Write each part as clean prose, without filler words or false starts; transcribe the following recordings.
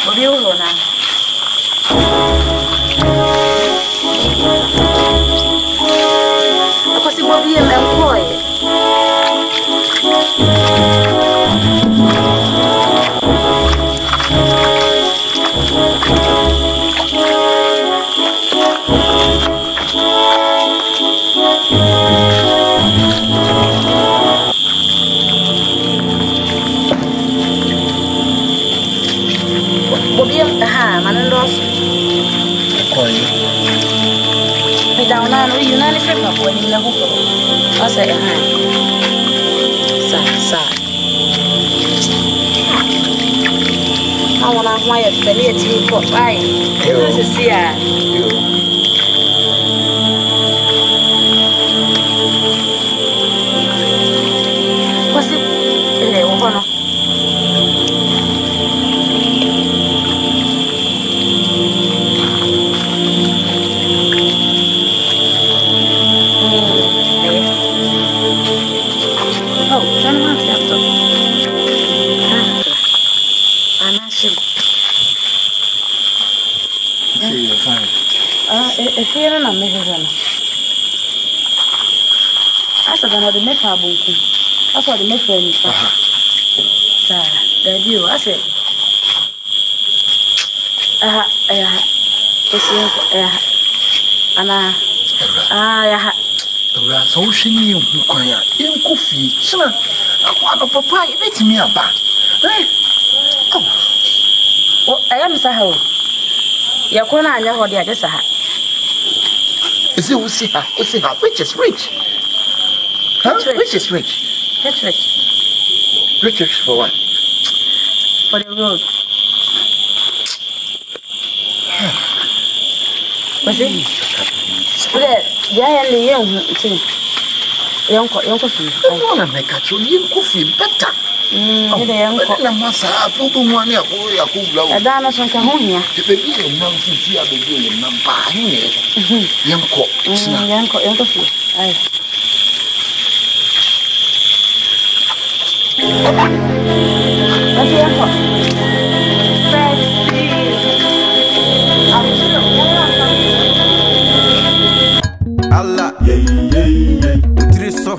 Bobby Rona. I was Bobby and employed. Man lost. I down now, you know, if you're not going in the hook. I say, sad. I want to wire for the tea for fine. This is here. What's it? If you're not making that's another make a book. That's what the make for me. Sir, the view, I said, so she knew who quiet in coffee. Sir, I want a papa, let me up. Oh, I am Saho. Yakona and Yahodia, just a hat. Is it see her? Which is rich? Huh? Which is rich? That's rich. Rich for what? For the road. Was it? Yeah, young thing. Young coffee. I want to make a young coffee better. The massa, I don't want to go. I don't know some Cahonia. The baby, now see a baby, number young cook, young coffee. What's the uncle? Allah, Triso,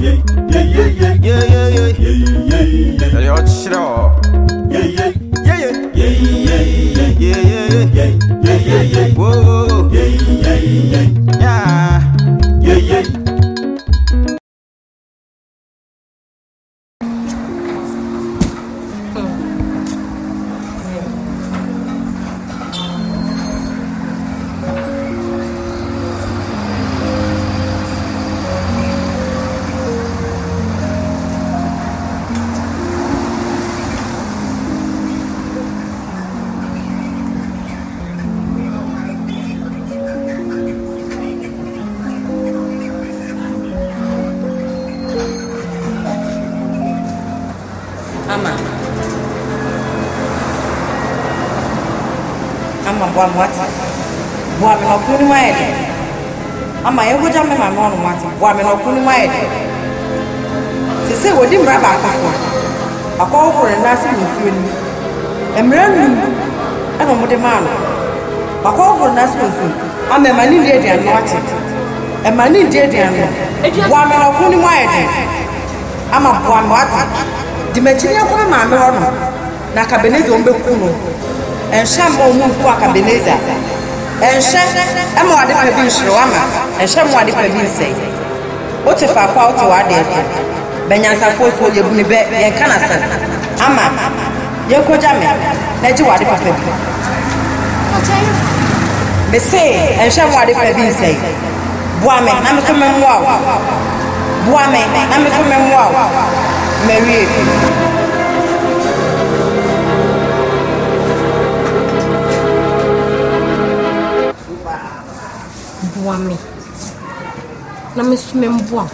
Boy, no put my head. Am I ever jump in my mom? Boy, no put my head. They say, we didn't grab a call for a nursing with you. And random, I don't know the man. A call for a nursing with you. I'm a man in the and not it. A man in the and one man of putting my head. I'm a boy, what? The material for my mother. Nakabenez on Bekuno. And Shambo Muka and Sham, and more than I've been Shawama, and Sham what if I've been say. What if I fall to our dear? Benyasa for your bunny bed and Canasa. Ama, Yoko Jame, let you what if I've been. They say, and Sham what if I've been say. Boame, I'm a memoir. Boame, I'm a memoir. Mary. Me. Na me sume mboa.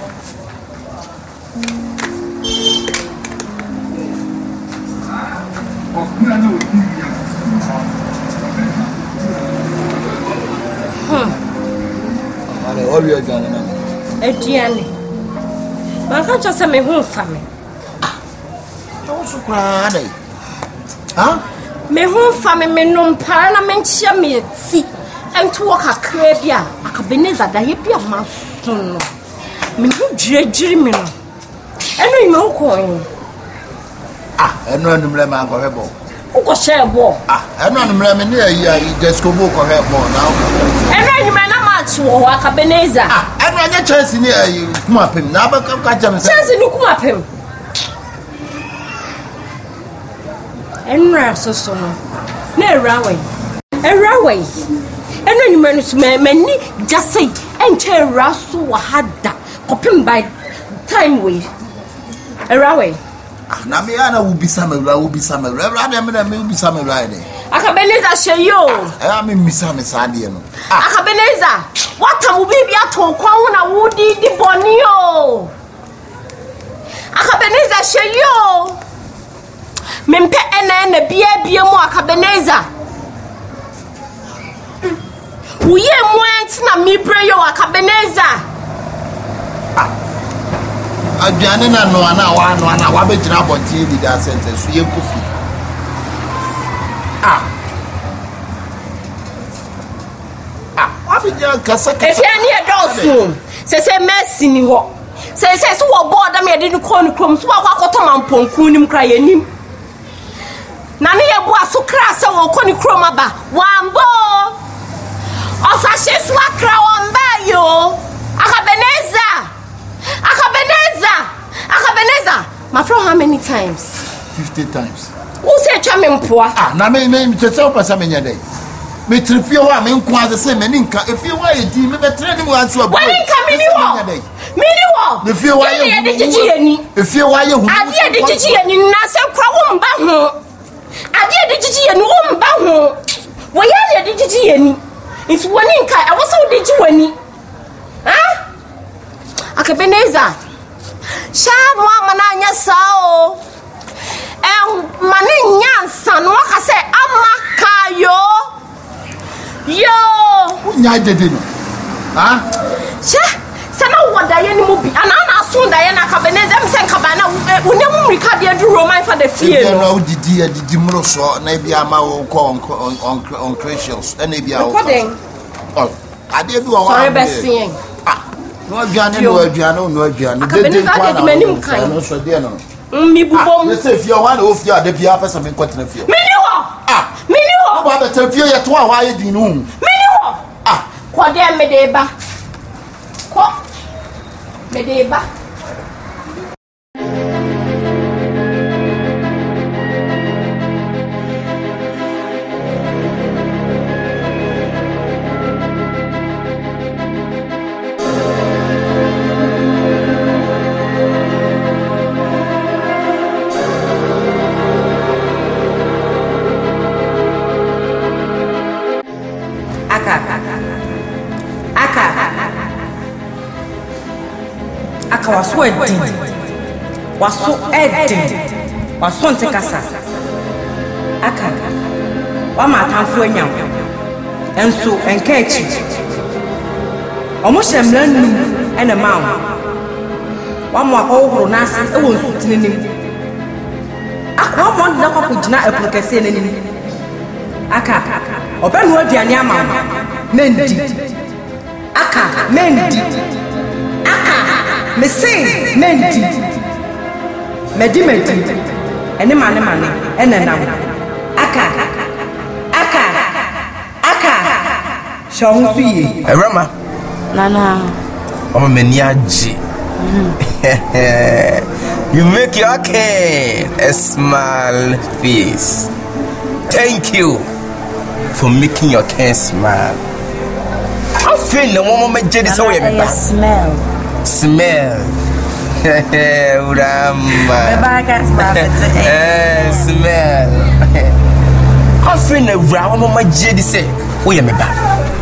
Ale obio jana na. Etiane. Ba ka cha se me hu fa me. Ah. To su kwa dai. Ha? me ho fa me nom para na menchia me ti ento kakra bia akabeneza da ye bia maso no me hu dwedwiri me no eno ime ukon eno anumle ma go hebo uko shebo eno anumle me ne ya Desco bo ko hebo na eno ime na match wo akabeneza eno anya chance ni kuma pem na ba ka jam se chance ni kuma pem enra so no na erawai eno ime no so mani just enche raso wa hada kopim by time we erawai na me ana wo bisa mawura na me na me bisa mawura de akabeneza sheyo me misa me sade no akabeneza watam bibi ato kwa na wudi di bonio akabeneza sheyo mempe ena bia mu akabeneza uye mwent na mibre yo akabeneza aduane na no ana wa begira bontie di da sentence so ye kofi wa begira kasa efiani edosu se mercy ni ho se so wo board am ye di ko ni krom so wa kwakoto mamponku nim kra yanim na ne ye bua so kra se wo ko ni krom aba wambo osashe so kra wamba yo akabeneza my friend how many times 50 times who say twa me mpoa na me tese o pesa me nya dai me trifie ho a me nko ase se me nka efie ho aye di me betre ni mu anso abu wani nka mini wo me fie ho aye de gigi yani efie ho aye hu ade de gigi yani na se kra wo mba ho ade de gigi yani wo mba ho wo ya de gigi yani nti wani nka e wo se wo de gigi wani akabeneza sha mo mananya sao mane nyansa no aka se amaka yo nya dede no sha sana wada ye ni mu bi ana aso da ye na akabeneza me se nkaba na unyam mrika de du roman for the fear no didi mro so na bia ma wo on Christians na bia wo ade bi wo sorry besien no aduane dede kwa na no so de no mi bubom se fie ho na ofie ade bia pesa me kwatena fie mini wo ba be tafie ye to a aye din no mini wo ko de me de ba ko me de ba waso edin waso ntekasa aka wama atamfo anyam enso enka echi omo hyemran ena mawo wama akwohoro nase ewo nsutinim akwa mo na kwakugina eprokese nenim aka obenu aduane ama mendi aka mendi Missing Mendi Medi ene mane ene nam aka shawufi Rama nana o meniaji you make your king a smile face. Thank you for making your king smile. I feel no one me jedi so we me smell Urama smell I feel no round my jedi say we me ba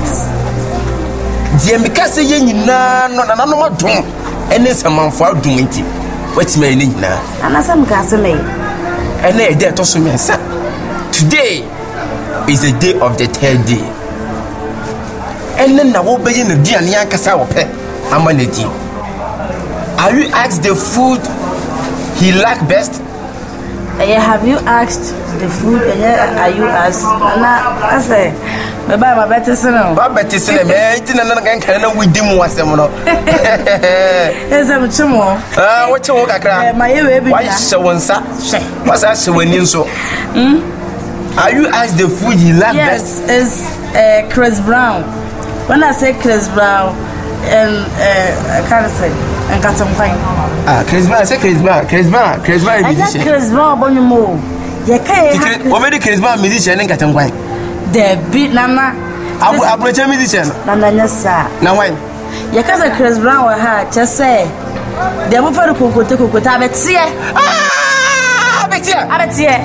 die me ka say ye nyina no na no madom ene samanfo adom nti watime ene nyina anasam ka so me ene e dey to so me say today is the day of the third day ene na wo be na duane yankasa wo pe amanedi. Are you asked the food he like best? Have you asked the food? Are you asked? I say, my better son. Better son, man. Can we dim was them? Yes, I'm Chimo. What you want to cry? My baby, why so one sat? What's that when you so? Are you asked the food you like? Yes, it's Chris Brown. When I say Chris Brown, and I can't say, and got some fine. Chris Brown, say Chris Brown. I said Chris Brown, but you move. You can't. Already Chris Brown musician and got some wine. The beat, Nana. I will tell musician. Nana, yes, sir. Now, wine. Your cousin Chris Brown will have just say, they will for the cocoa to cocoa. I bet see. I bet here.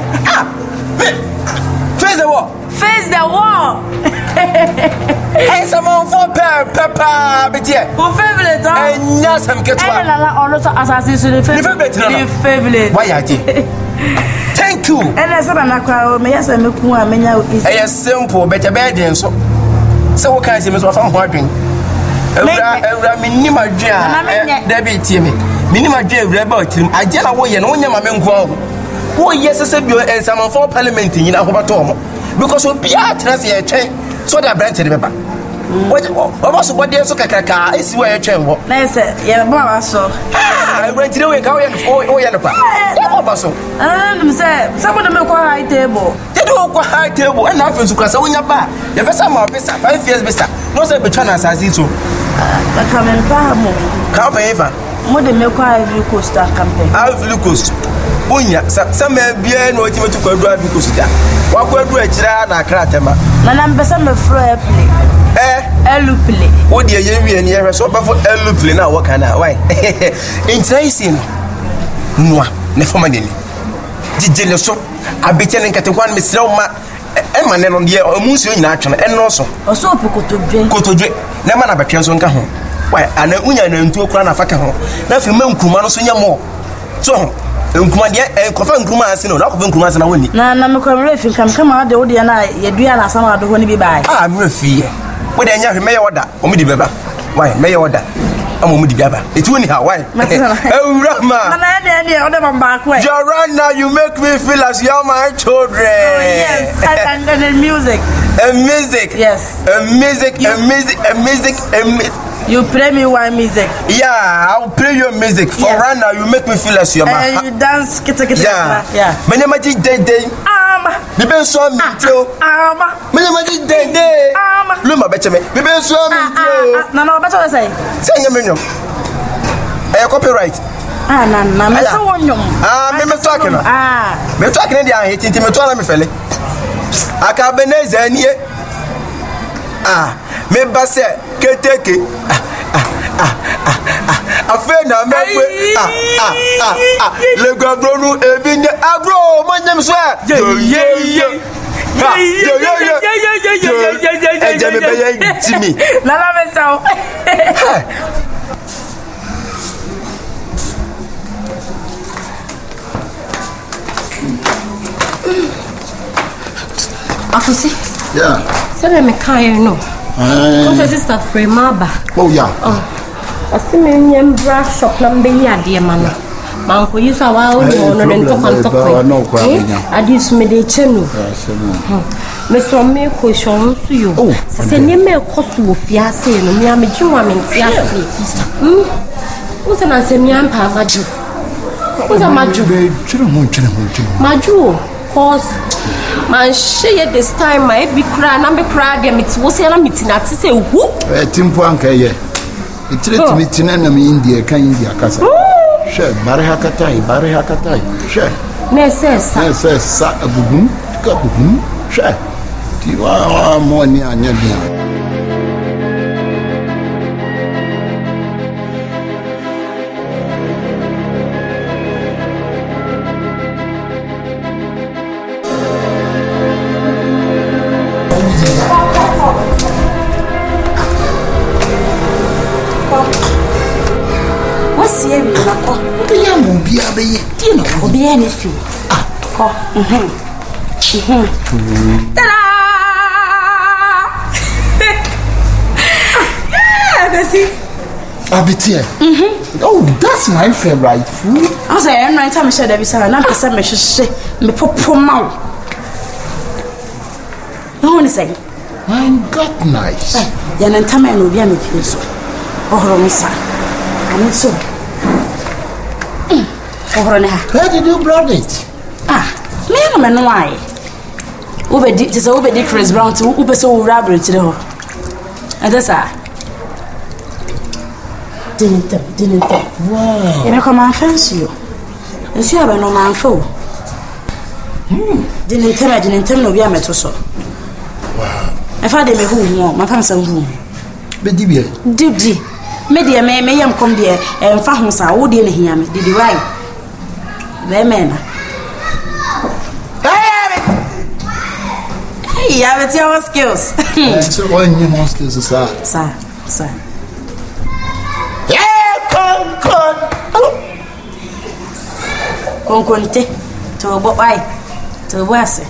Face the wall. Face the wall. And someone for pepper, but yeah. Who favorite? And yes, I'm getting assassin favorite. Why are you? Thank you. And I said, I'm not yes, I'm a poor man. It's simple, but a bad so. So, what can I say, Miss Waffle Harding? Minima Jam, Debbie Timmy. Minima Jam, Rebel Tim. I tell away and only my men go. Oh, yes, I said you and someone for parliament in Ahobatom. Because we'll be out as a chain, so that brand to remember. What was what there's a caca? Is where a chain was. Nice, yeah, Baba, so. I went to a cow and so. Some of them are quite high table. They do quite high table and nothing to cross on your back. The best of my best, 5 years best. No, say, between us as it so. I come in Pahamo. Come over. More than milk, I have Lucas campaign. I have Lucas. Bunya, some may be an ultimate to go drive because of that. What could do a child and a cratema? Madame Besson of Frey play. Elupli. What do you mean? You're so bad for Elupli now. What can I? Why? Interesting. Moi, never mind. Did you so? I be telling Catawan Miss Roma. Emma on the Musu in action and also. Or so, Coto Drake. Never have a chance on Cajon. Why, and a union and 2 crown of Facajon. Nothing men Kumanos in your more. So. Nkumadia enkofa nkuma ase no nakofo nkuma ase na woni na mekwamre fi come out the odi na yedua na asama do honi bi bai mrefi we de nya hwe oda omudi beba why meye oda am omudi biaba etu ni ha why Rahma na de oda mamba ko Joanna, you make me feel as you're my children. Oh, yes, and the music. Yes. Music. You play me one music. Yeah, I'll play your music. For right now, you make me feel as you're my. And you dance, yeah. Many magic day. The best song, many magic day. Luma better me. The best song, no, better I say. Say your menu. Copyright. No, me so one you. Me talking. Me talking. They are hitting me. Tell me, fella. I can't be nice any. Me basse keteke affaire na me le gabronou ebine agro manyam so Jimmy la la me so Afusi yeah say me kan no What's sister Fremaba? Oh yeah. I see me in bra shop number here, dear man. Manko use a while on and talk and talk. I used me the channel. Mr. Me question to you. Oh, say name me cost of Fiasse, no me am a Juma in Fiasse. What's an answer me? I'm Maju. What's a Maju? Maju. Cause man share this time my be cry na be cry dem it was na meeting at say who timpo anka ye it let meeting na me India kan India kasa she bare hakatai she nessa agugum ka bugum she ti wa mo ni anya dia Obiya ne fi. Ko. Tada! Abitie. Oh, that's my favorite food. I say every time I share that beside na pesa me hwehwe me popo ma wo. No one say. My God, nice. Ya na ntama na obi a me pie so. Ohoro mi sa. Ani so. Ohoro ne ha. Where did you brought it? Me no me no ai. Ubedi tse ubedi Chris Brown to ubese wo rabere kire ho. Adasa. Didn't. Wow. You know come on fancy you. You see aba no man fo. Didn't no bia meto so. Wow. I found them who my fam say who. Be di bia. Didi. Me dia me yam come there e mfa ho sa wo de ne hia me. Didi why? Be me na. Hey, you have your skills. So when you want skills sir. Sir. Konkonte to bo bai to bo ase.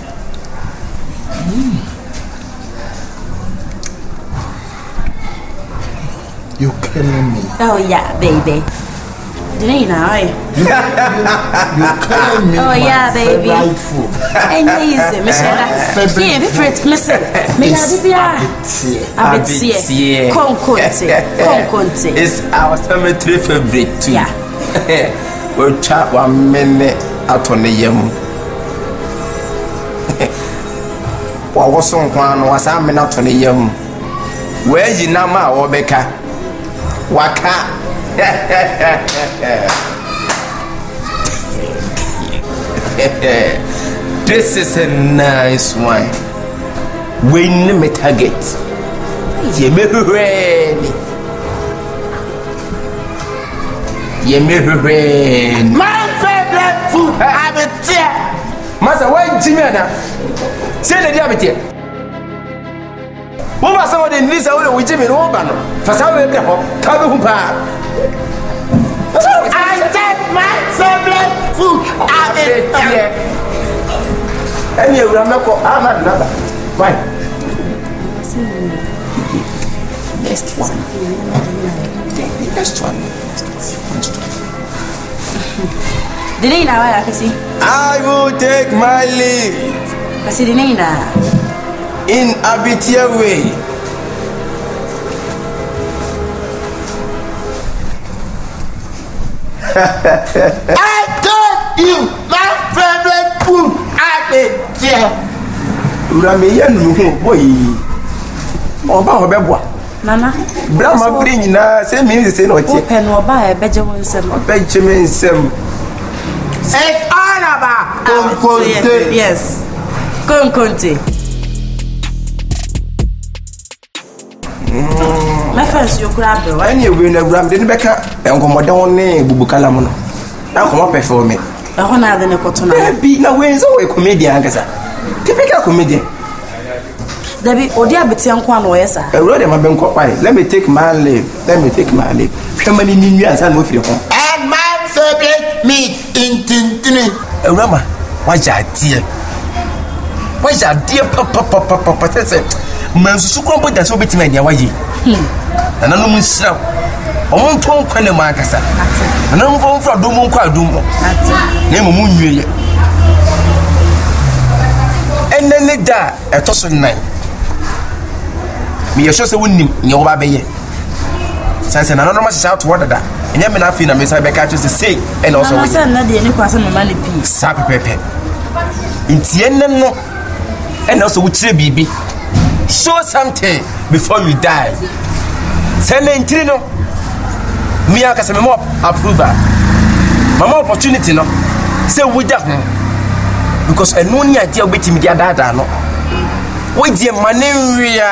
You killing me. Oh yeah, baby. Didn't you know? You killing me. Oh yeah, baby. Favorite food. And easy, Michelle. Yeah, favorite, Mister. Me Abitie. Konkonte. It's our cemetery favorite too. Yeah. We'll chat 1 minute out on the yam. What was some one was a minute out on the yam? Where's your nama or Becca? Waka? This is a nice one. Win me target. You may be ready. My favorite food, Abitie. Master, why Jimmy? Say the Abitie. What was some of the news I would with Jimmy Obano? For some of them, I take my favorite food, Abitie. And you will not go another. Why? Next one. Next one. Dinina why I see. I will take my leave. I see Dinina. In Abitie way. I told you my favorite food, Abitie. Urame boy. Oba obebwa. Nana. Brahma bring na say me say no tie. Open oba e beje won sem. Beje me nsem. It's all about Konkonte. Yes. Konkonte. My friends you grab the Any we na gram de beka enkomoda won ne bubukala mo no. Na komo perform me. E ho na de ne koto na. Bi na we so we comedian gaza. Typical comedian. Dabi odi Abitie nko an oyesa. Ewro de ma be nko pai. Let me take my leave. Hwemani ni nwi ansa no firi ho. And my favorite meat in Tintini. Ewrama, waja die. Waja die papa tese. Mansusu krombo da so betima dia waji. Na no musira. Omo nton kwa ne ma kasa. Na no mfo mfra domo kwa domo. Na mo munwie ye. Enene da etoso nan. Me yesho se wonim nye wo ba beye. Sanse na no ma shout word da. Enya me na afi na me say be catch say and also we say na de ni kwase me ma le pi. Sa pepepe. Ntie nen no and also we kire bibi. Show something before you die. Say na ntiri no. Me aka se me mo approval. Mama opportunity no. Say we da because eno ni idea obetimi dia dada no. We die manenwia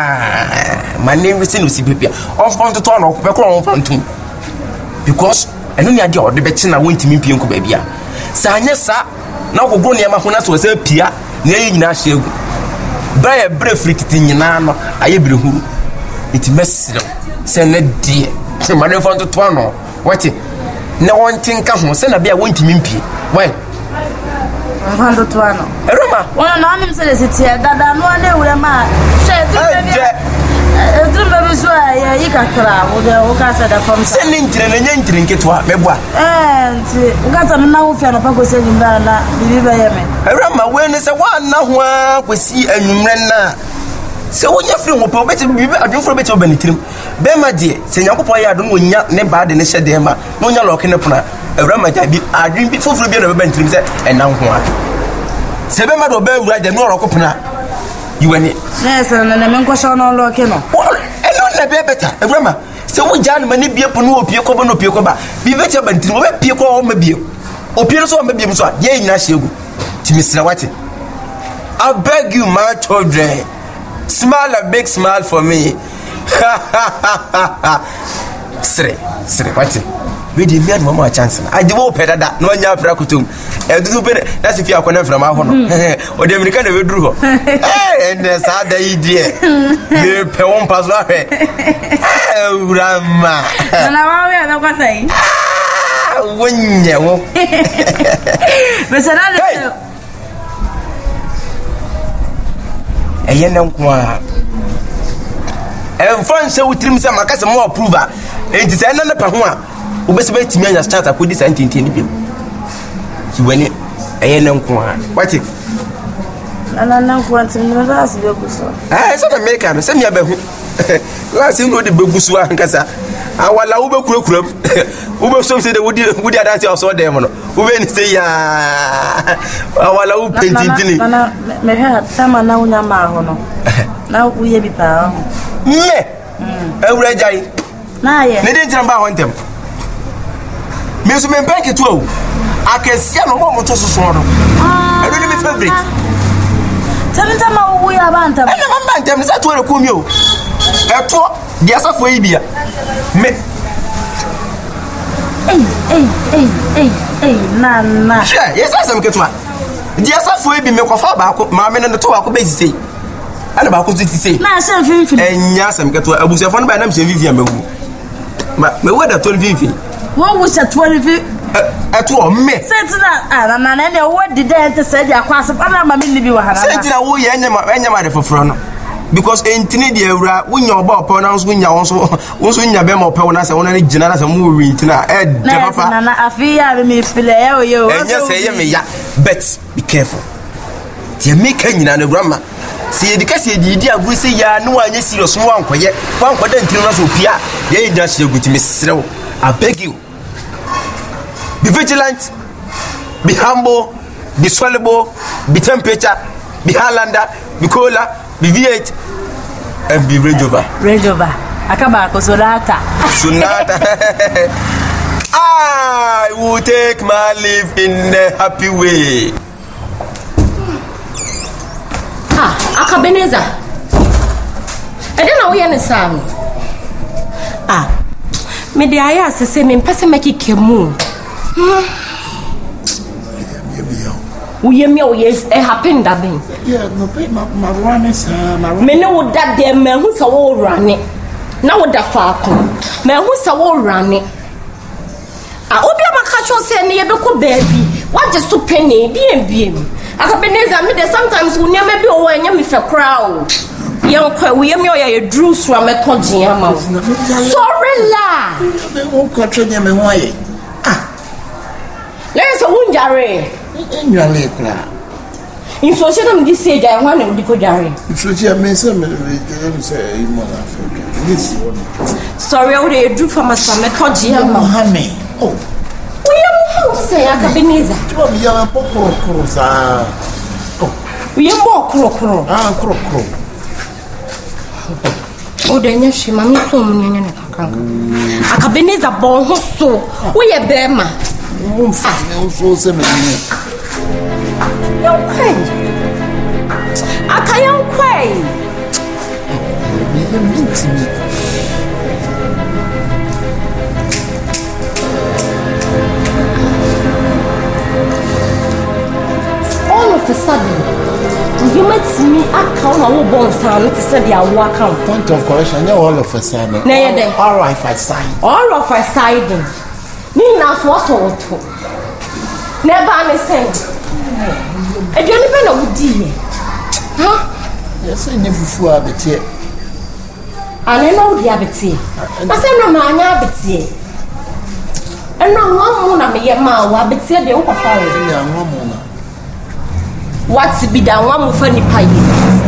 se no si bibia on front to no ko be ko on front because eno ni idea ode be chi na wontimi pie nko ba bia sa anye sa na ogogro ne ma ho na so se pia na ye nyina hye egu bra ye bre frikiti nyina no aye bre huru iti mesiro se ne die se mane front to no wati na wontinka ho se na bia wontimi pie why Mfando tuano. Eroma. Wana na ani msele sitia dada no ane ule ma. She drumbe so ya ikakra wo de wo ka sada fam se ni ntire na nya ntire nketwa meboa nti ngata me na wo fia no pa ko se nyimba na bibi ba ye me Rama we ne se wa na ho a kwesi anwumre na se wonya firi ho pa beti bibi adwofro beti obanitirim be ma de se nyankopɔ ya do no wonya ne ba de ne hyɛ de ma no nya lɔke ne pona Rama ja bi adwin bi foforo bi na be banitirim se ɛnan ho a se be ma do ba wura de no ɔrɔko pona yiwani na se na me nko sho no lɔke no ɛno na be beta Rama se wo ja no ma ne bie po no opie kɔ bo no opie kɔ ba bi beti banitirim wo be pie kɔ o ma bie opie no so o ma bie so a ye nyina hyegu timisira wate I beg you my children smile a big smile for me Sre wate we dey me mama chance na I devo pedada no nya pra kutum edudu pe na se fi akona from aho no o de America na we duru ho and sa da idie me pe won pass wa he urama na wa we na kwa sai wonye wo mesana de eyenan kwa enfan se utrim se makase mo approval enti se na pa ho a obese be timi anya start akodi sa ntintin ni bim ki wani eyenan kwa wati na kwa ntim na ras be guso so na make am se me abahu ras no de begusu ankasa awala wo be kurakuram wo be so se de wodi adanti aso dem no wo be ni se ya awala wo pentintini na me ha tama na unya ma ho no na uye bi pa me ewura jai na ye ne de ntira ba ho ntem me so me bank to o akesia no mo to soso no ero ni me favorite tanta ma uye abanta na ma ntem sa to re ko mi o eto dia safo ibia me na sure yes asem ketwa dia safo ibi me kofa ba ko ma me ne to wa ko be sisei ana ba ko sisei na asem finfin enya asem ketwa abusefo no ba na me vivia magu me wada to vivia wo wo se to vivia eto me setina na ne wo di de ente se dia kwa asem na ma me ni bi wa hana setina wo ye enya de foforo no because entini de ewura wonya oba opo na nso nya wonso nya be ma opo na se wona ne gina na se mu wi ntina de papa na afia be mi file ya o ye o enya se ye me ya but be careful tie me kan nyina na grandma se ye dika se di aguru se ya no anya serious mo wankoye wankoda ntino na so pia ye nya se guti me serewo I beg you be vigilant, be humble, be swallowable, be temperature, be Highlander, be cola, be V8 and be Range Rover. Akaba ko Sonata. I will take my life in a happy way. Akabeneza. I don't know where Sam. Me de aya se me mpese make kemu. We me o yes e happen that thing. Yeah, no pay my run sa my me no wo da de me hu sa wo rane. Na wo da fa ko. Me hu sa wo rane. Obi amaka cho se ne ye be ko baby. What just to penny biem. Akabeneza me de sometimes wo nyama bi o anya me fe kra o. Yonkwa we me o ya dru so ameton ama. Sorry la. Me won control me ho ye. Let's unjare. Nyale kra. In social media say that one of the kojare. So she me say mo na Africa. This one. Sorry, I would do for my son, Mohammed. Oh. We am say Akabeneza. You are pokoro sa. Oh. We am more crocro. Crocro. Oh, then yes, she mammy so many Akabeneza born so. We are Bema. So seven. Akayam quay. All of a sudden, you met me at Kawa Bones Town to say they are welcome. Point of correction, you all of a sudden. All right, I sign. All of a sudden. Nina was also. Never understand. I don't even know what dear. Huh? Yes, I never fool a bit here. ane no dia beti ase no ma anya beti eno nwa na me ye ma wa beti de wo papa we ya nwa mo na what be da nwa mo fa nipa yi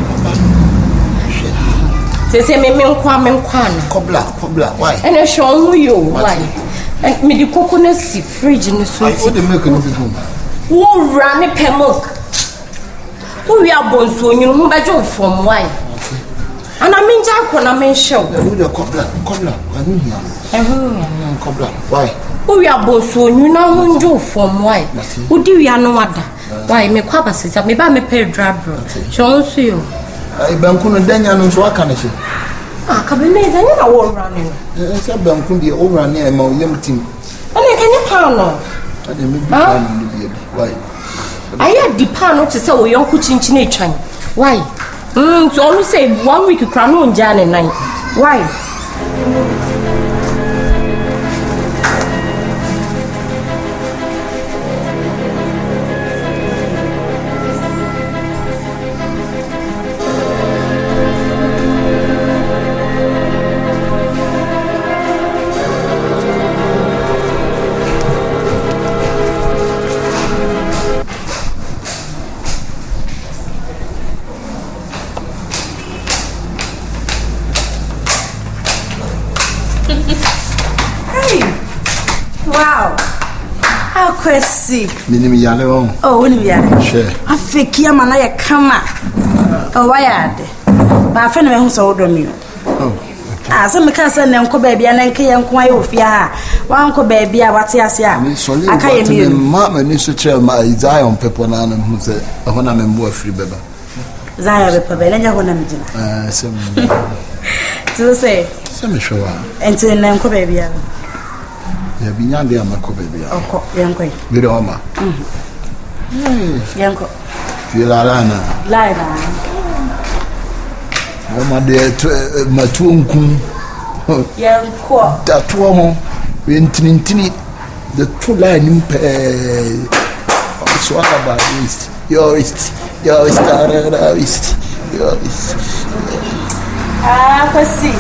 se me nkwa na kobla why ene shon hu yo why me di coconut si fridge ni so ti the milk no be good wo ra ne pemok wo wi abonso onyin ho bejo from why ana minja ko na men show we the kobla anu ya kobla why wo wi abonso onyin na ho njo from why wo di wi anu wada why me kwa basisa me ba me pay drabro shon so yo ai banku no danya no so aka na she kabineza ni na wo ra ne se banku bi o ra ne ma o yam tim ana kan ni pa no ade me bi pa no bi why aya di pa no to say wo yonku chinchin etwan why so onu say 1 week kra no nja ne nan why wow how crazy minim yale on oh woni yale sure afeki ama na ye kama oh why ade ba fa na me hu so wodo mi oh so me kan say ne nko ba bia na nke ye nko aye ofia ha wa nko ba bia wate ase a aka ye mi ma ni so tre ma Zion people na na hu se ho na me mbo afiri beba Zion be pa be na nya ho na mjina se to say se me showa enti ne nko ba bia ya binyande amako baby oko yanko bire oma yanko yela lana laila oma de matu nkun yanko tatu ho wentintini the two line impe so about east your east kwasi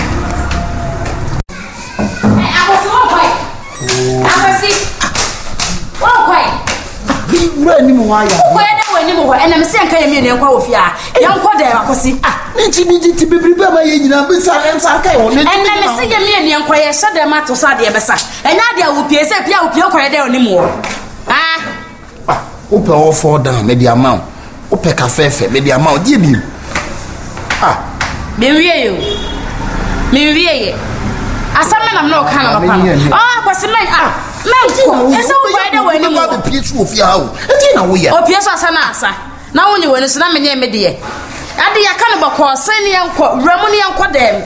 Wani mu waya. Ko da wani mu wa enam se nka yemi ne nkwa ofia. Yanko da akosi. Nti ti bebribe ma ye nyina be sa ensa kai ho ne. Enam se yemi ne nkwa ye hye da ma to sa de besa. Enya de awopie se pia opie ko da wani mu. Ope all fall down me the amount. Ope ka fefe me the amount. Die bi. Me wie yo. Me wie ye. Asame nam no ka na papa. Kwasi men men esa wo ba da wani mu. Ba be pie su ofia ha o. Eti na wo ye. Opie so asa na asa. Na woni wani so na menye me de. Ade ya ka no bako sen ne yanko, ramu ne yanko dem.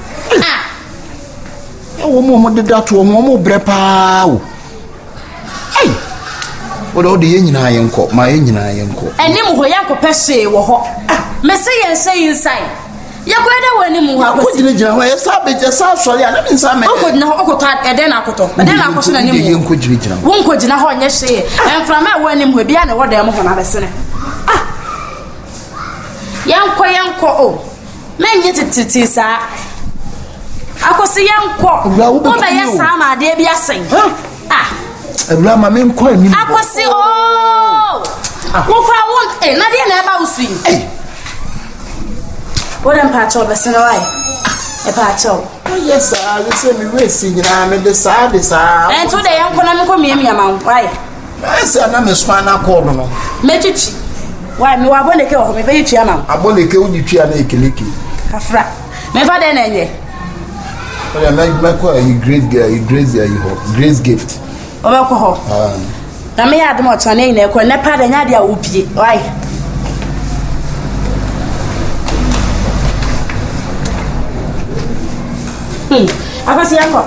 Wo mo de da to mo bre pa o. Ai. Wo de ye nyina yanko, ma ye nyina yanko. Enim ho yanko pese wo ho. Me se yen say inside. Yakweda wani mu ha ko dire jira ho e sa be je sa sori ana bin sa me ko na ho ko ta ede na akoto ede na akoso na nimu yen ko jira won ko jina ho nye hye enframa wani mu bia na woda mo ho na besene yanko o menye tititi sa akosi yanko o ba yesa ma de bia sen ebra ma men ko ani akosi o wo kwa won na de na ba usu What am patcho besene why? E patcho. Yes, I say me we sing na me de sa. And to the yanko na me ko mi ama why? I say na me spa na call no. Mechichi. Why me wa boneke o me be twa ama. Aboneke o di twa na ekeleke. Kafra. Me fa de na enye. Oya me ko grace gift. O me ko ho. Na me ya de mo twa na ina ko ne pa de nya de a opie. Why? Apa sih yang kok?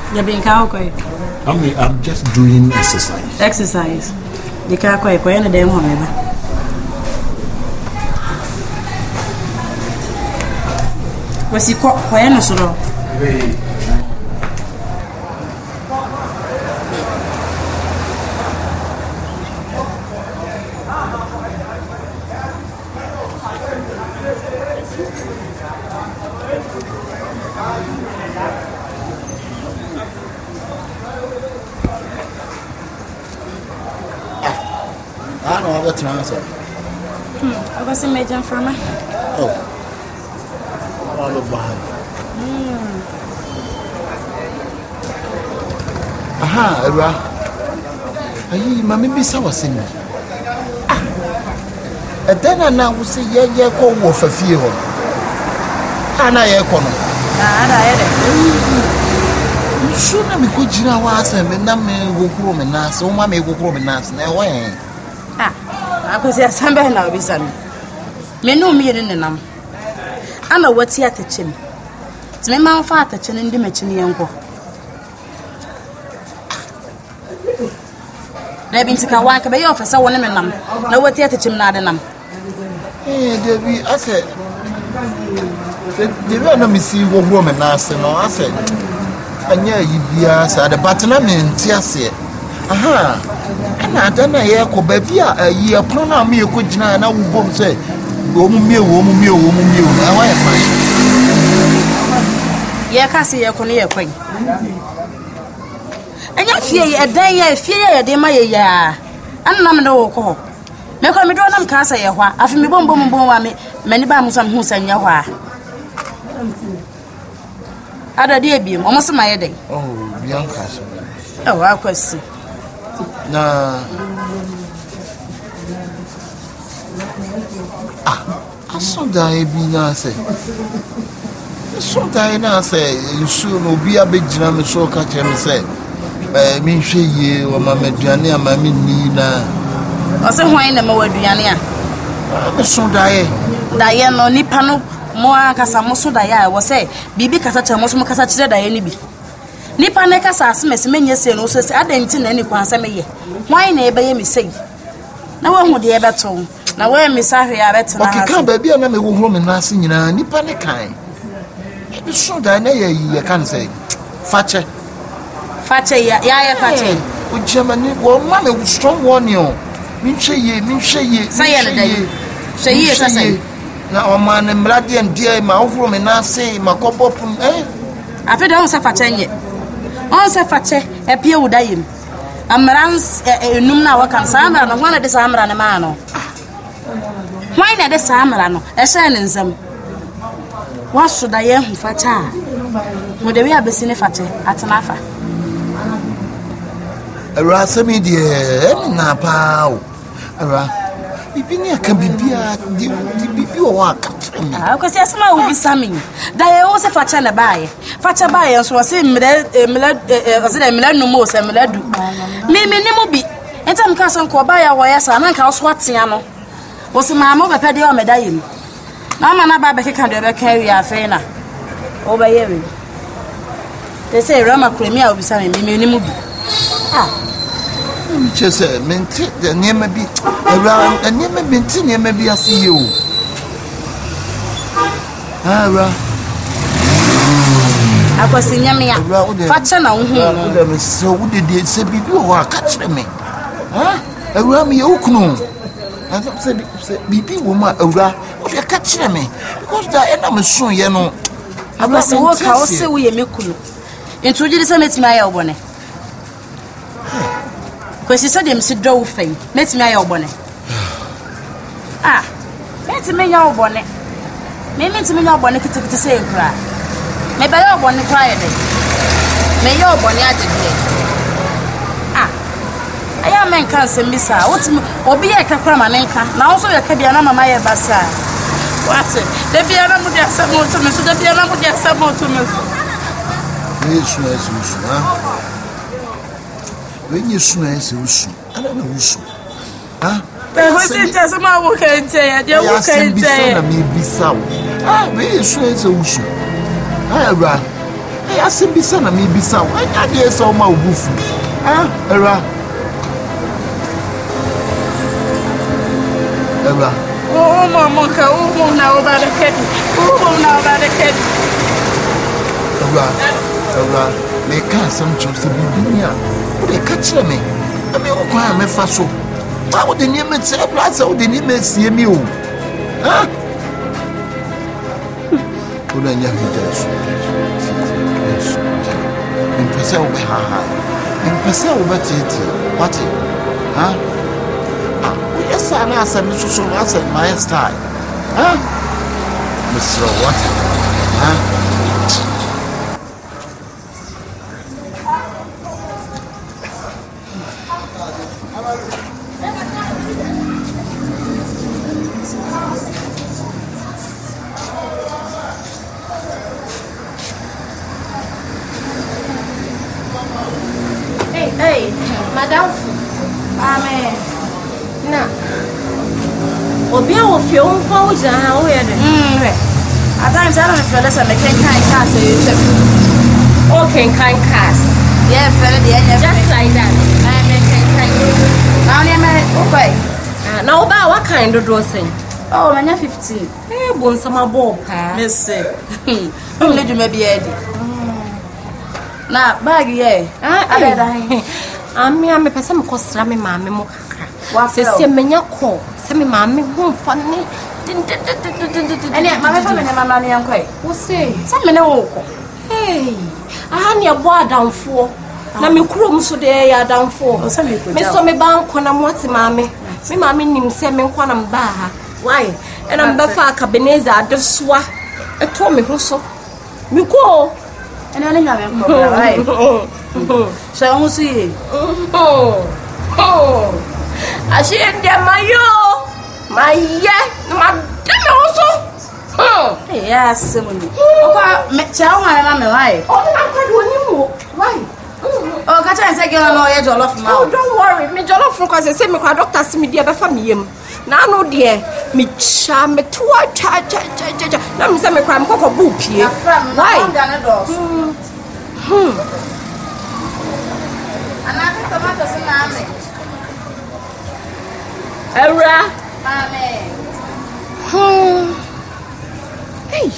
You been cow quiet. I'm just doing exercise. Exercise. The car quiet, quiet, and then whatever. Was he caught quiet or so? I don't have a transfer. I was in Major from her. Oh, all the behind. Aha, Era. Ayi, Mammy Bisa was in. And then I now will say, yeah, call Wolf a few. And I echo. Sure, me could you know was a man who grew me now, so mammy will grow me now. I could say somebody now be son. Me no me in the num. I know what's here to chin. It's my mouth fat to chin in the machine and go. They've been to Kawaka Bay office, I want him in them. No, what here to chin not in them. Eh, Debbie, I said, the random is see what woman asked, and I said, and yeah, you be asked at the button. I mean, Tiasia. Aha. And I don't know, baby, a year pronoun me a good night, and I will say, woman, now I find. Yeah, Cassie, a cornea queen. And I fear a day, I fear a day, my ya. And none no call. Make me draw them casa, I feel me boom, many bams and who's and yawa. Other dear beam, almost my day. Oh, young castle. Oh, I could see. Nah, I saw that be now say. So that now say you soon will be a big drum so catch him say. Me she ye or my mediania, my Nina. I say, why in the Modiania? So die. Diane no Nipano, more Casamoso Dia was say, Bibi Casata Mosmo Casata Dianibi. Nipa neka sas mes menye se no so se adenti na ni kwansa meye wan na ebe ye me sei na wa hu de ebe to na wa me sahwe ya beto na okay kan ba bia na me wo hro me na ase nyina nipa ne kan e so da na ye kan say fache ya fache o Germany wo ma me strong one yo min hweye say na dai say na o ma ne mrade en dia ma wo hro me na ase ma kopopun afi da on sa fache nye on se fache e pie udayim amrans enum na wakan samra no hwana de samra ne ma no hwan na de samra no e hye ne nsam waso da ye hu facha mo de wi abesi ne fache atnafa ara sami de na pa o ara bibi ni aka bibia di bibi o aka ko se asma wo bisami da ye wo se facha na baaye facha baaye so wo se mele no mo se mele du me ni mo bi entam ka so ko baaye wo yesa na nka so atia no wo se ma mo be pede o medayem na ma na ba be keka de be ka wi afa na o be ye we they say rama kremi a obisami me ni mo bi just mente the name be around and name mente name be as you ara akwasinya me ya facha na wo hu no so wo de se bibi o aka kire me awura me yokunu and say bibi wo ma awura wo de ka kire me because that end am so ye no akwasi wo ka wo se wo ye mekunu enti ugiri se metimi aye obone kwesi se dem si do wo fei metimi aye obone metimi nya obone metimi nya obone kitikiti se ekura me ba yo obone kura ye de me yo obone adede aya men kan se mbisa wotimi obi ye kakra ma nenka na wo so ye ka bia na mama ye basa what de bia na mu de asamo to me so de bia na mu de asamo to me Yesu when you snooze I don't know who who's it as a man who can say you can say me be so we snooze I ask him, Bissan, and me Bissan. I dare so my woof. Era. Oh, Mamma, oh, now about the kid. Oh, now about the kid. They can't some choose to be near. They catch me. I mean, why am I fast? Why would the name it say, Blast out the name it see me? Huh? Would I never do this? In Purcell, in Purcell, what? Huh? Yes, I asked him so much at my style. Huh? Mr. What? Huh? Hey, Madame. Amen. Na. Obi a wo fie wo kwa wo jana wo ye de. At times I don't feel less than the kind cast. Okay, kind cast. Yeah, fella, Just like that. I make kind. Now, okay. Now, about what kind of dressing? Oh, man, 15. Eh, bon sama bo pa. Miss. Who did you maybe Eddie? Now, bag, yeah. Me person ko sra me maame mo kakra. Se menya ko, se me maame ho fa ne. Ene maame fa me ne mama ne yankoi. Wo say, se me ne wo ko. Hey. Ne abo adamfo. Na me kurom so de ya adamfo. Me so me ban ko na mo ati maame. Me maame nim se me nkwa na mba ha. Why? And I'm befa Cabeneza adesoa. Eto me ho so. Me ko. Ene ole nya me ko, right? So I want to see. I see them, my damn also. Yes, okay, chow, I'm alive. Why? Oh, catch and say, no, you're jollof. Oh, don't worry, me jollof because I say, me cry doctor, see me dear, but for me, now no dear, me charm, me two, cha. Let me say, me cry, I'm cock a boop here. Why? And I think tomatoes in Mammy. Era. Hey.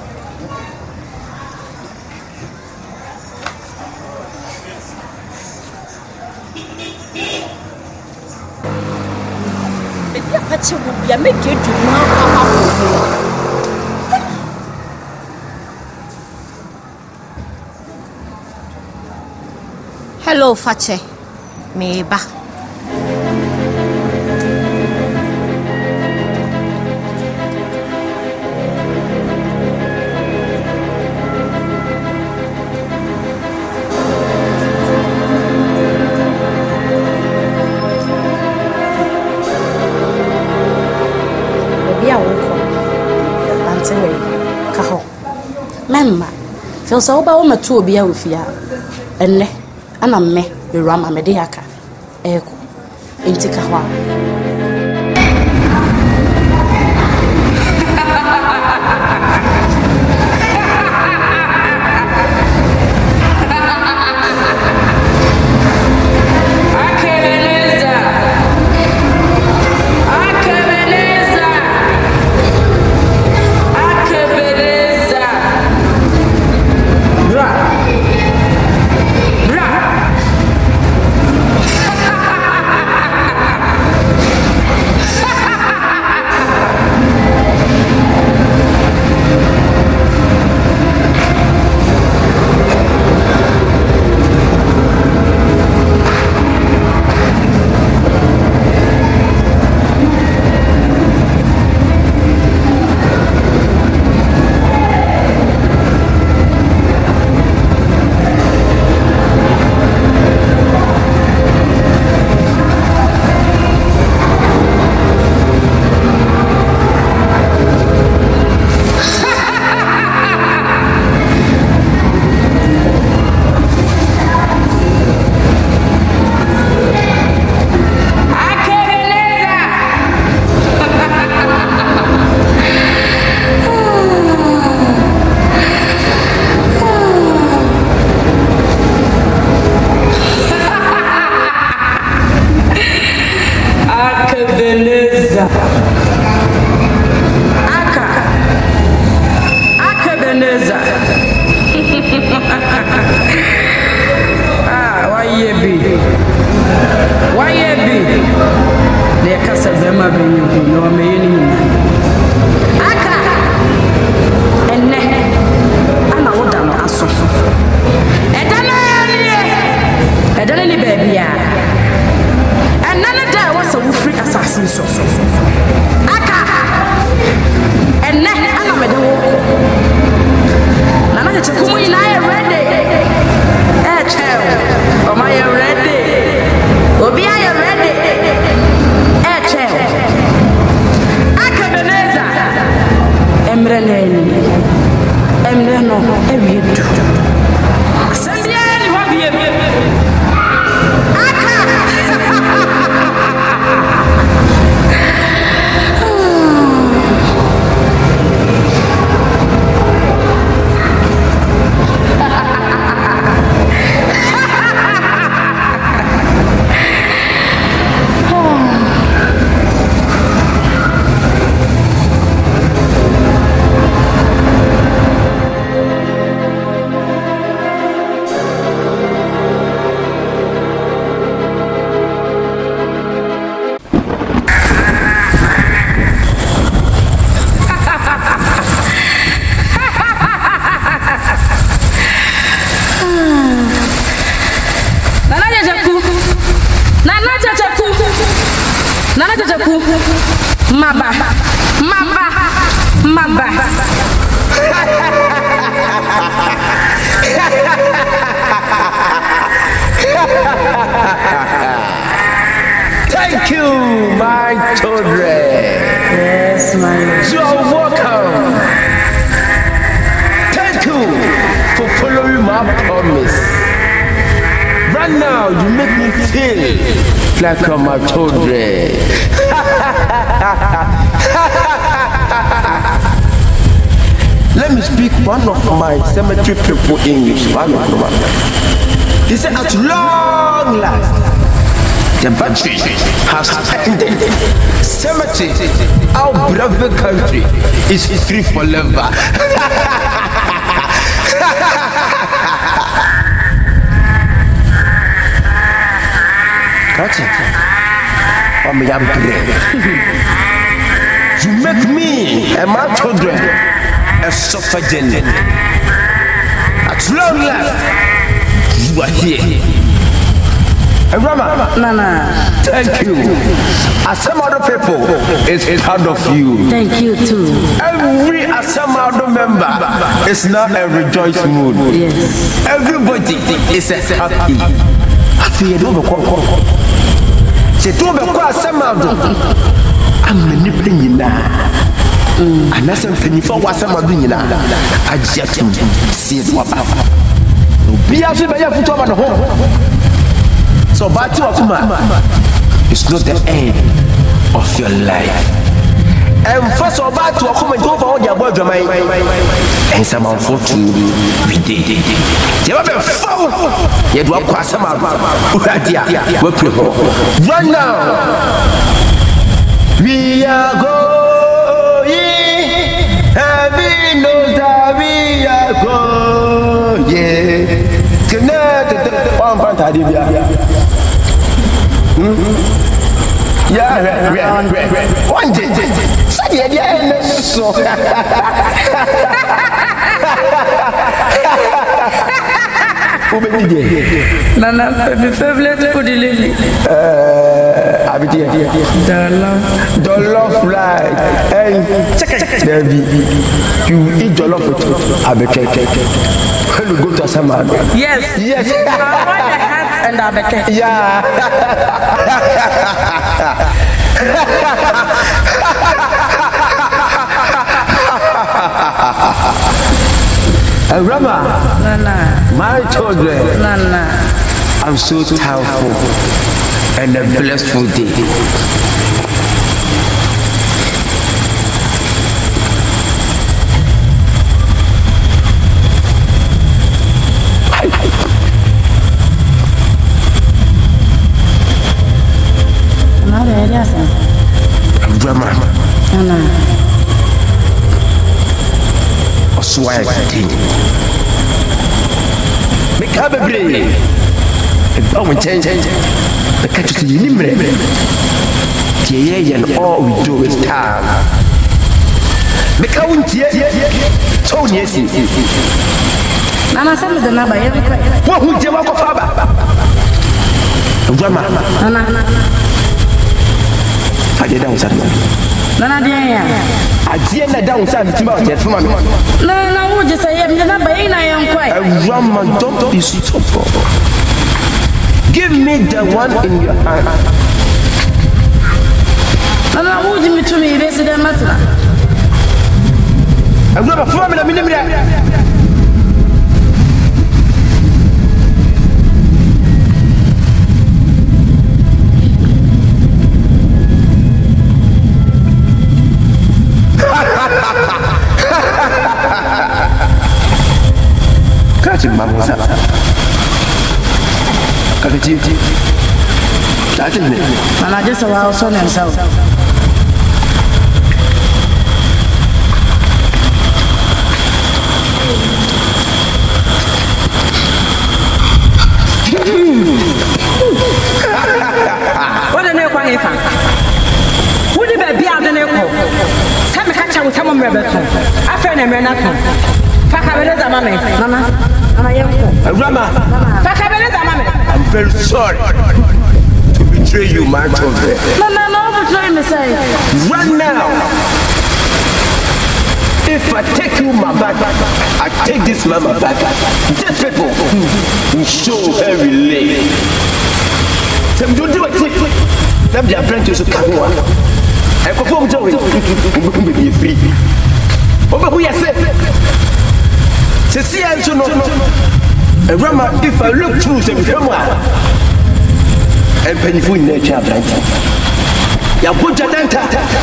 Maybe I fetch you will be a make you do now. Hello, Fache. Meba. Obi a woko. Antewe. Kaho. Memma. Feel so ba wo matu obi a ofia. Enne. Ana me rama me de aka eko entika ho Maba. Thank you, my children. Yes, my lord. You are welcome. Thank you for following my promise. Right now, you make me feel like I'm my children. Let me speak one of my cemetery people English. He said, at long last, the battery has ended. Cemetery, our beloved country, is free forever. That's it. I'm young today. You make me and my children a suffering. At long last, you are here. And Rama, Nana. Thank you. As some other people, it's proud of you. Thank you too. Every Asamado member is now a rejoice mood. Yes. Everybody is happy. Happy, you don't know. She told me, Asamado. I'm manipulating now. And that's something for what Asamado in I just see it. Be as if I have put over the home. So, Batu Akuma, it's not the end of your life. And first of all, to Akuma, to over your boy, and some unfortunately, we did. You have a foul. You do a some run now. We are going, heaven knows that we are going. Yeah. Yeah, one day, so Nana, the favorite for the lily. The love right. And check you eat the love with when you go to Sama. Yes. I want the hat and the bucket. Yeah. And Rama, Nana, my children, Nana, I'm so thankful and a blissful day. Rama, Nana. Why I make up a brain. A bow and change. The catch to the limit. And all we do is time. Make out Tony. Nana, send me the number. What would you want for Father? Grandma, Nana, I did answer. Nana, dear. I didn't downside to my jet for my No, would you say I'm the number? I am quite. Rama, don't be stupid. Give me the one in your hand. Nana, would you to me? This is the matter. I'm not a family minute. Mamusa. Kakati. That's it. And I just allow son and self. What a new one. Would it be out the new? Some catcher with some rebels. I found a man. Mama. Rama, I'm very sorry to be betray you, my children. No, betray me, say. Run now. If I take you, my back, I take this mama back. These people will show her relay. Some do it. Let me apprentice to come on. I perform to it. Be free. Over who you say? See, I should know. And Rama, if I look through some camera, and painful in nature, ya put your danta.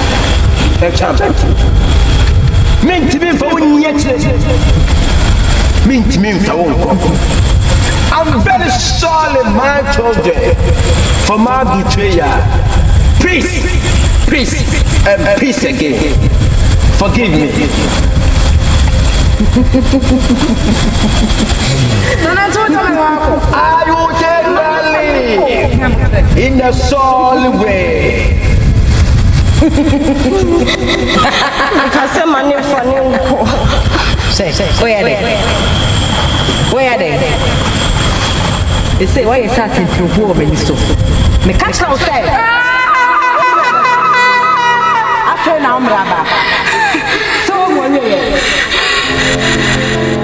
Mean to me for 1 year. Mean to me for 1 year. I'm very sorry, my children, for my betrayal. Peace, and peace again. Forgive me. I will tell in a solid way. Say money for Say, where are they? They say, why is that in the war, Minister? Me catch now, say. I feel now, Mraba. So, when you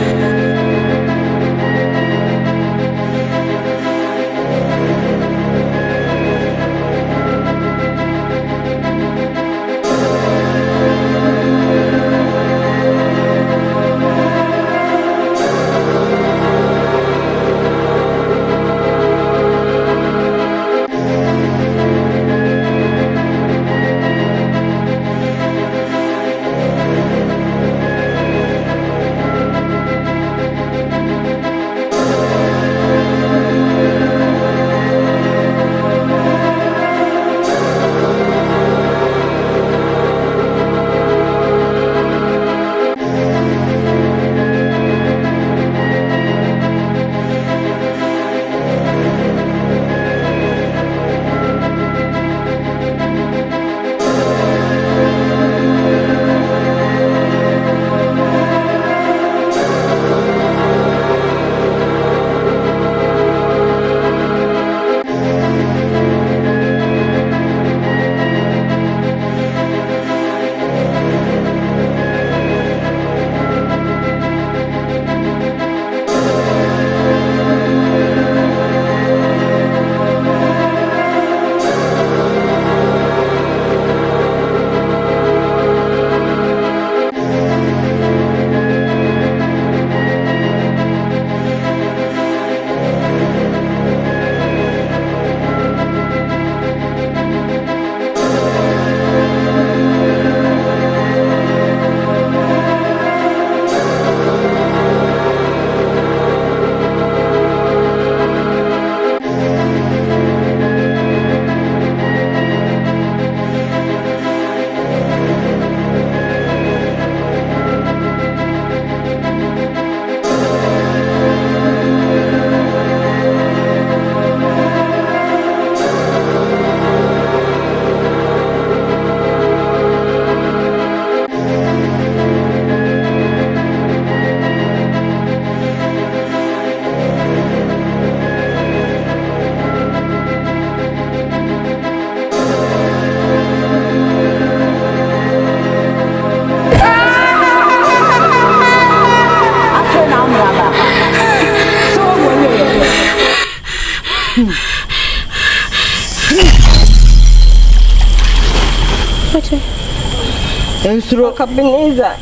Ensuro Kabineza.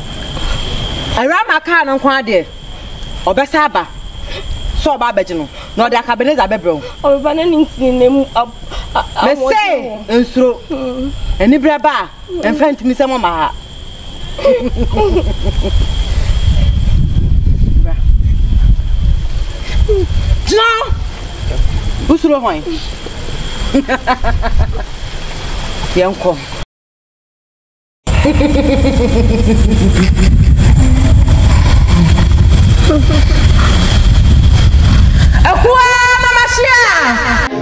Arama ka na nkwa de. Obesa aba. So ba abegino. Na ode akabineza bebro. Oba na ntini nemu Me say ensuro. Eni braba. Enfra ntimi se mama ha. No. Usuro hoin. Yanko. Akwa mama shia.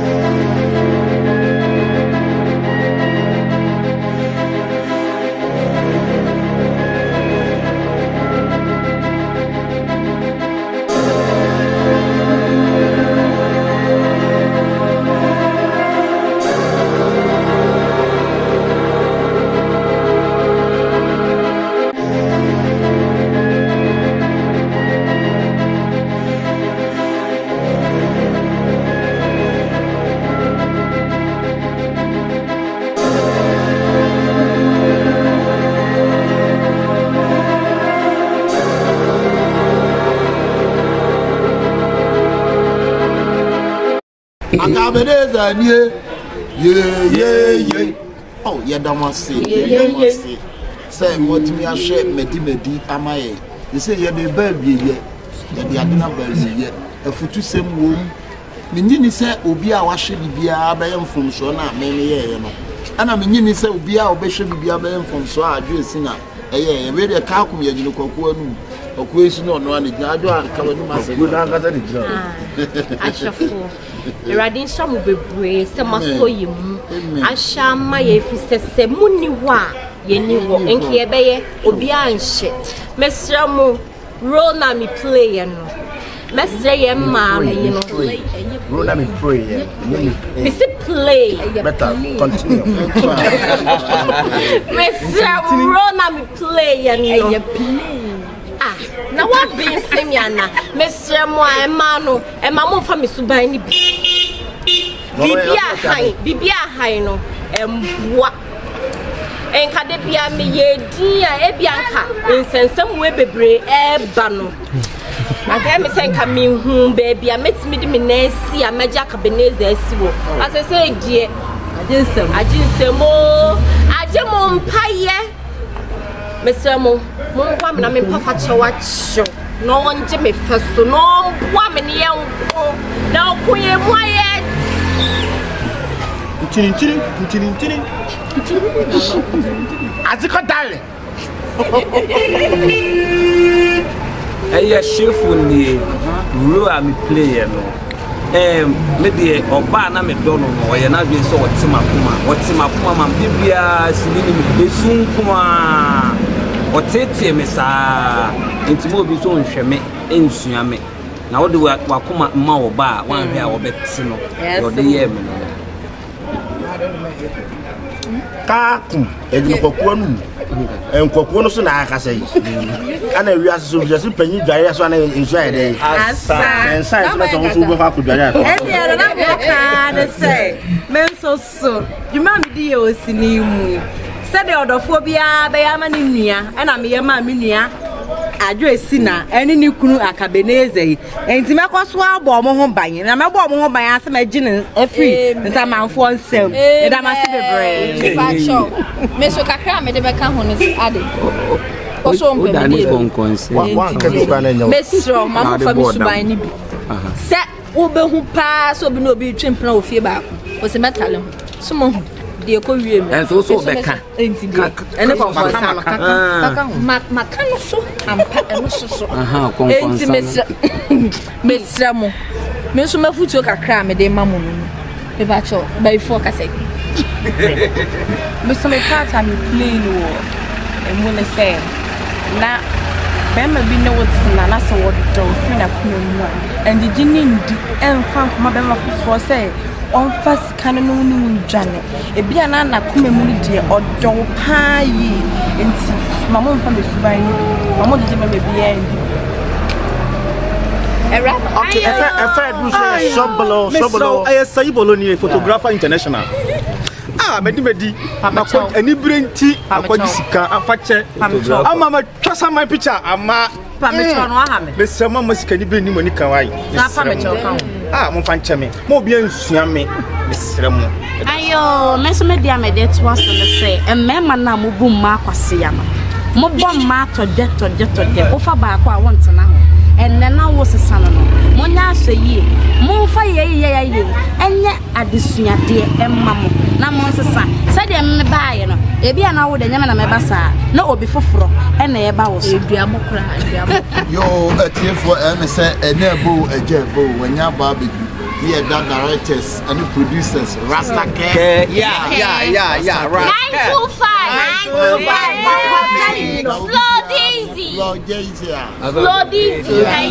Ebeneza ye. Oh, yeah, damasi. Say what me a share medi amaye. You say you the baby ye. You adina baby ye. A futu same womb. Minini say obi a washe bibia abayam from so na me ye no. Ana minini say obi a obehwe bibia abayam from so address na. Eh we dey ka akum ye gino kokko anu. Okwesu no no ani ado aka wanu mase. Go na aka dey jira. Ashafo. Eradin shamu bebre se maso yemu. Ashama ye fi sese muni wa ye ni wo. Enki ye beye obi anhye. Mesra mo role na me play no. Mesra ye ma me you know. Role na me play. This play. Better continue. Mesra role na me play no. Na what be semiana Mr. Mo Emano Emamo fa me suban ni bibia hai no emboa enka de bia me ye din a ebianka nsensem we bebre eba no aka me senka me hu baby a metimi de me na si a meja kabeneza asiwo asese die ajinsemo ajemo mpaye Mr. Mo kwa me na me mpafa chewa cho no onje me feso no bua me ne yenko na okoye mu aye Tini aziko dale shefu ni role am play no me de oba na me do no oye na bi so otima kuma ma bibia sinini me besunkuma otete me sa entimo bi so nhwe me ensua me na wo de wakoma ma oba wan hwe a wo beti no yo de ye me no Kakum, Edinokwa nu. Enkokwo no so na aka sei. Ana wi so just panyi dware so na enjoy dey. Asa. Ensa so na so go fa ko dware. Ebi na boka de say, men so. You ma me di o sini mu. Say the odofo bia be ya ma ni nua, e na me ye ma me nua. Adwo esina eni ni kunu akabeneze yi enti mekoso abo mo ho ban na mebo mo ho ban ase magine afri nta manfo nsem e da mase bebre facho me so kakra me de beka ho ne ade oso mpe me mesro mama fa mi suban ni bi se obehu pa so bi no bi twempena ofie ba o se metale ho so mo de ko wie me enso so beka enti de ene ko fa sama kaka makano so ampa eno so aha konkonsa mesra mo me so mafutuo kakra me de mamu no me ba cho ba ifo ka say me so me part am play no emu ne say na bema bi ne wotsina na so wodo fina kuma mu and the jinindi emfa kuma bema fo say on first can no dwane e bia na na kuma mu die odo pa yi enti mama mfa me suban ni mama de me bia ndi Okay, efe do say shobolo I say boloni photographer international medi makọ anibrenti akọji sika afache ama ma twasa my picture ama pamecho no aha me mesema masika ni be ni moni kan wai na pamecho kan mo fa nche me mo bia nsua me mesere mo ayo mesome dia me de to aso le say emmema na mo bu ma akwase ya no mo bọ ma to de ofa ba akọ a wontena ho enne na wo sesana no mo nya ahye yi mo fa ye enye adesuade emma mo na mo sesa se de me baaye no e bia na wo de nyame na me basa na obi foforo enne ye ba wo so eduamo kra yo atiefo me say enebo ejebo wanya ba bedu here that directors and producers Rasta Care yeah right 925 Slow Daisy I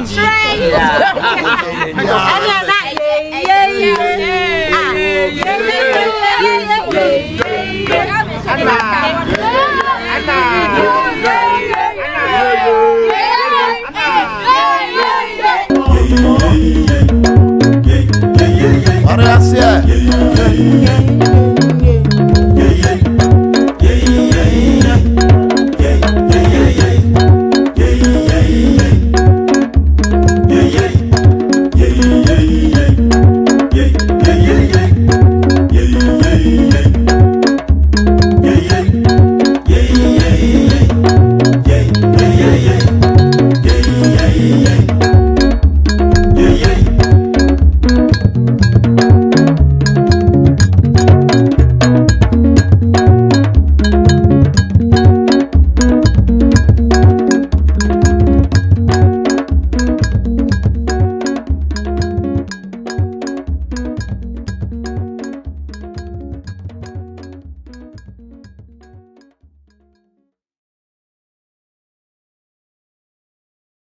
try